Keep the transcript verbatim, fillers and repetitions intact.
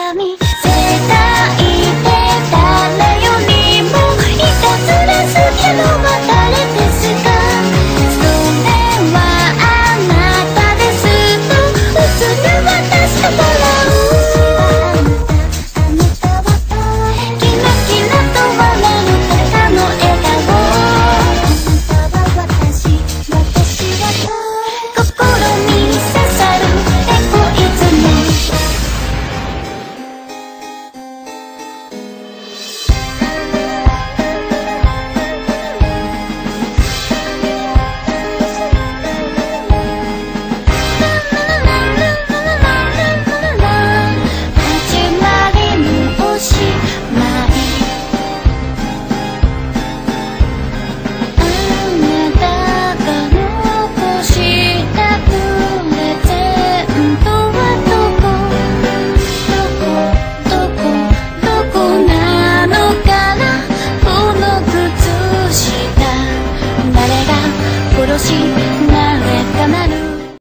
み世代で誰よりもいたずらするのは誰ですか？それはあなたですと普通に渡してもらう。キラキラと笑う誰かの笑顔、私は心に刺さるエゴイズム。始まりもおしまい、あなたが残したプレゼントはどこどこどこどこなのかな。この靴下誰が殺し